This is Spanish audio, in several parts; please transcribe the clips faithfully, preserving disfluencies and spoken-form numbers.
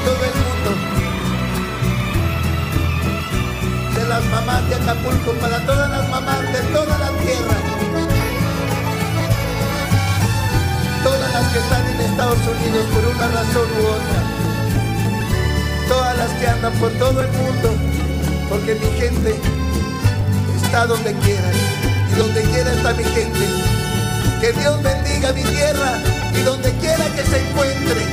todo el mundo, de las mamás de Acapulco, para todas las mamás de toda la tierra, todas las que están en Estados Unidos por una razón u otra, todas las que andan por todo el mundo, porque mi gente está donde quiera, y donde quiera está mi gente. Que Dios bendiga mi tierra y donde quiera que se encuentre.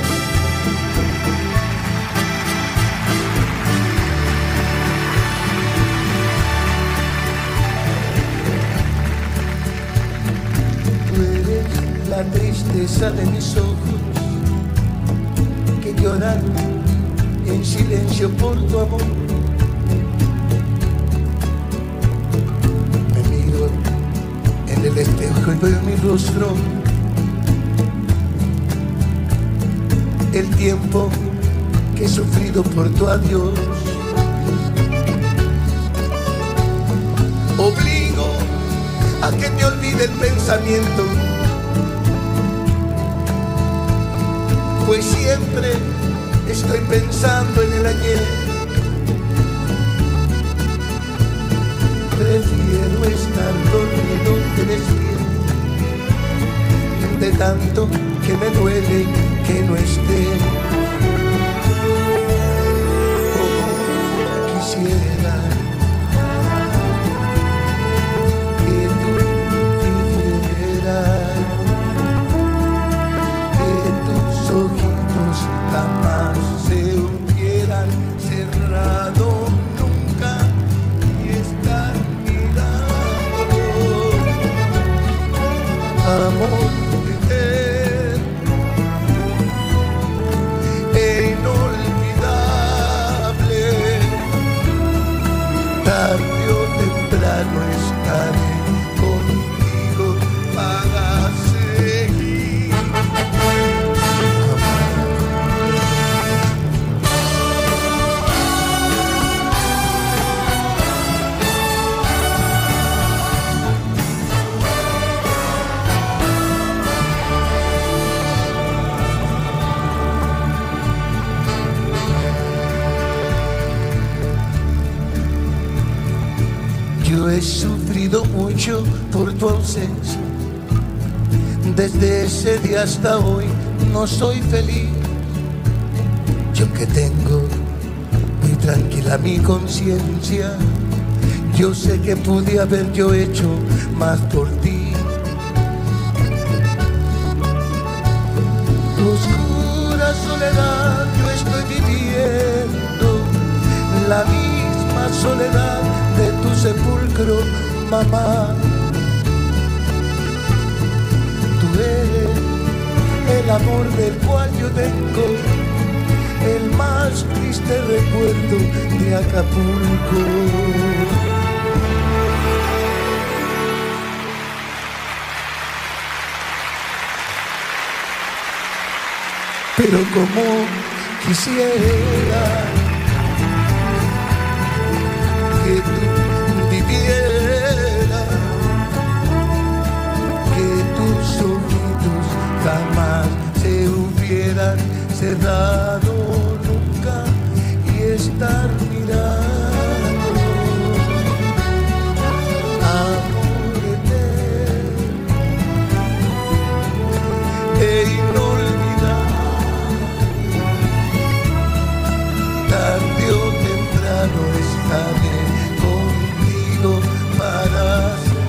Tú eres la tristeza de mis ojos que lloran en silencio por tu amor. En el espejo y veo mi rostro, el tiempo que he sufrido por tu adiós. Obligo a que me olvide el pensamiento, pues siempre estoy pensando en el ayer. Prefiero estar dormido que despierto, de tanto que me duele que no esté. Como quisiera que tú vivieras, que tus ojitos jamás se hubieran cerrado nunca y estar amor eterno e inolvidable. Tarde o temprano estaré contigo para seguir. Yo he sufrido mucho por tu ausencia, desde ese día hasta hoy no soy feliz. Yo que tengo muy tranquila mi conciencia, yo sé que pude haber yo hecho más por ti. Oscura soledad yo estoy viviendo, la misma soledad de tu sepulcro, mamá. Tú eres el amor del cual yo tengo el más triste recuerdo de Acapulco. Pero como quisiera que tú vivieras, que tus ojitos jamás se hubieran cerrado nunca y estar mirando. Amor eterno e inolvidable, tarde o temprano estaré contigo para siempre.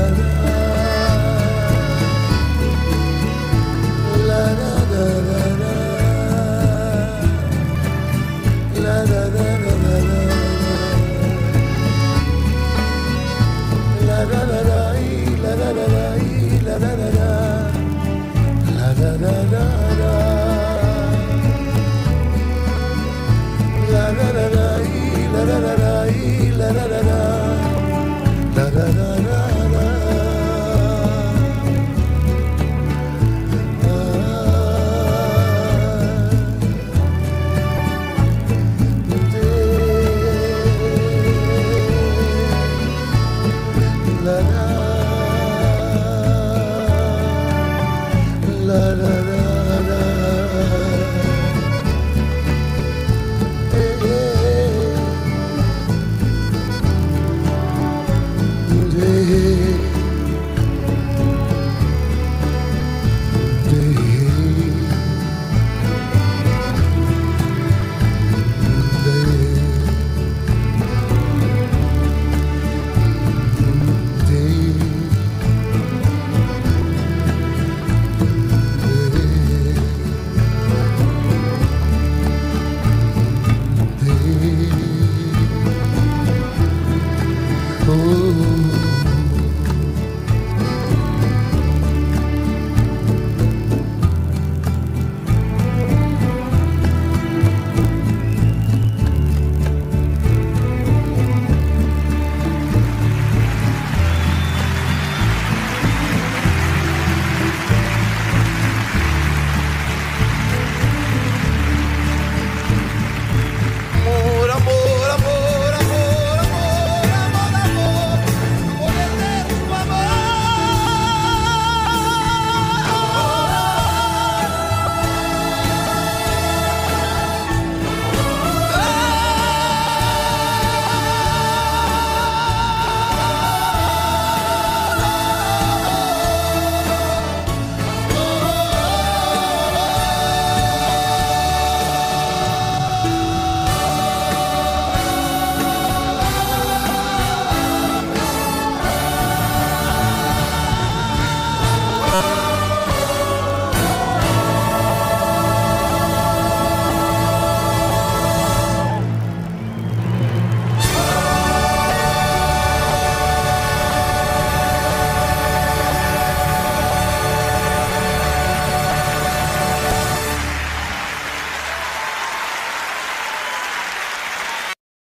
Oh